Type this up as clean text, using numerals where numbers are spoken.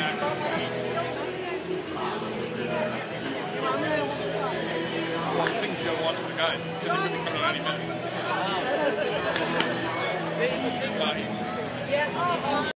Well, I think you gotta watch the guys. It's coming in 90 minutes.